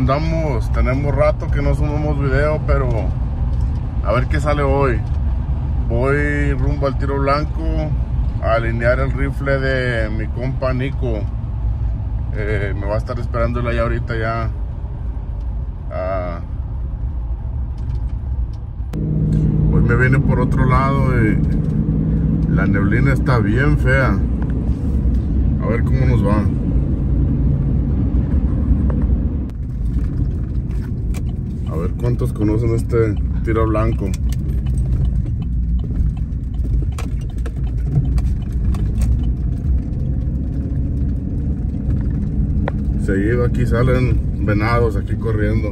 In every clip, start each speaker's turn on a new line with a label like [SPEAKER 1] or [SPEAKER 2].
[SPEAKER 1] andamos? Tenemos rato que no subimos video, pero a ver qué sale hoy. Voy rumbo al Tiro Blanco a alinear el rifle de mi compa Nico. Me va a estar esperando él allá ahorita ya. Hoy me viene por otro lado y la neblina está bien fea. A ver cómo nos va. A ver cuántos conocen este Tiro Blanco. Seguido aquí salen venados aquí corriendo.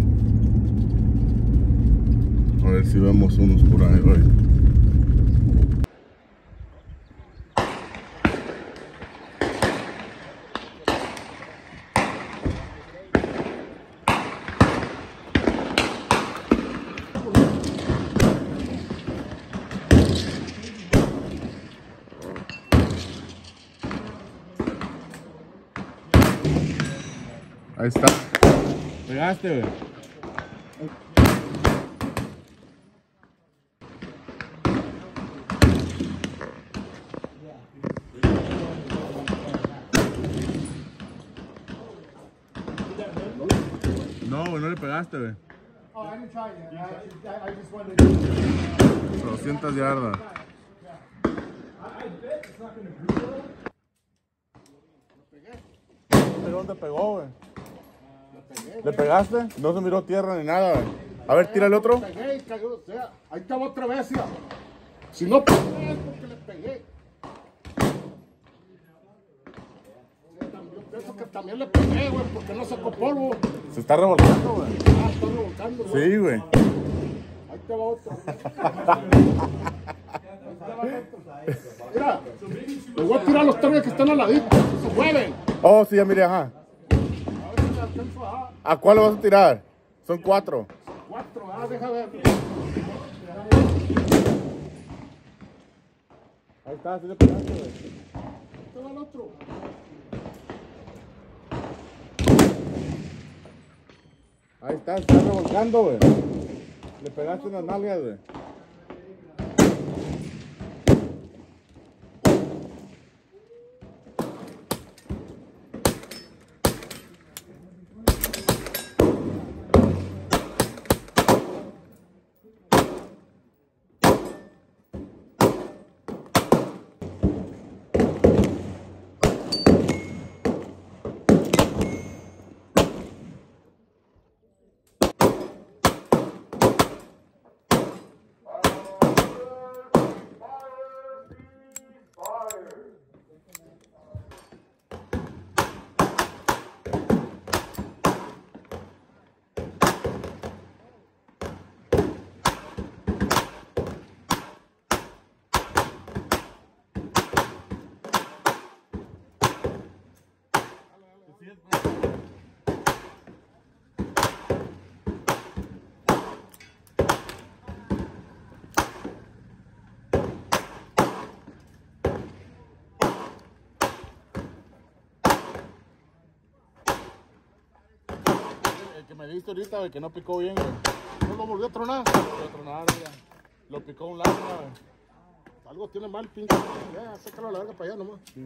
[SPEAKER 1] A ver si vemos unos por ahí hoy. Ahí está. Pegaste, güey. No, güey, no le pegaste, güey. 200 yardas. ¿Pero dónde pegó, güey? ¿Le pegaste? No se miró tierra ni nada, güey. A ver, tira el otro.
[SPEAKER 2] Pegué y cayó, o sea, ahí estaba otra vez, ya. Si no pegué, es porque le pegué. Yo pienso que también le pegué, güey, porque no sacó polvo.
[SPEAKER 1] Se está revolcando, güey.
[SPEAKER 2] Ah, está revolcando, güey.
[SPEAKER 1] Sí, güey.
[SPEAKER 2] Ahí te va otro. Mira, le voy a tirar los tres que están al ladito, se mueven.
[SPEAKER 1] Oh, sí, ya miré, ajá.
[SPEAKER 2] A ver si le alcanzo a...
[SPEAKER 1] ¿A cuál le vas a tirar? Son 4.
[SPEAKER 2] 4, deja ver.
[SPEAKER 1] Ahí está, sí le pegaste, güey.
[SPEAKER 2] Ahí te va el otro.
[SPEAKER 1] Ahí está, se está revolcando, güey. Le pegaste en las nalgas, güey. El que me diste ahorita, güey, que no picó bien, güey.
[SPEAKER 2] No lo volvió a tronar.
[SPEAKER 1] Lo tronaron, ya. Lo picó un lado, güey.
[SPEAKER 2] Algo tiene mal, pinche. Ya, sácalo a la verga para allá nomás.
[SPEAKER 1] Sí.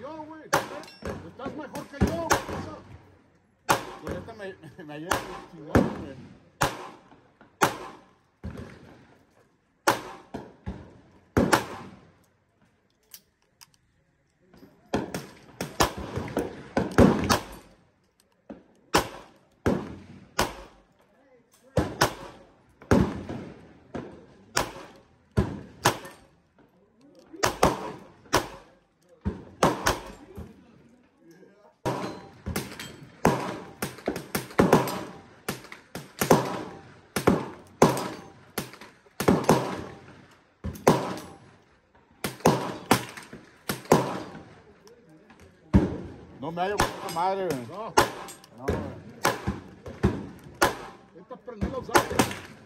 [SPEAKER 2] yo, güey. Estás mejor que yo, güey.
[SPEAKER 3] Pues esta me ayuda chingón, güey. No me hallo con esta madre, güey.
[SPEAKER 2] No,
[SPEAKER 3] No, güey.
[SPEAKER 2] estas prendidas, ¿sabes?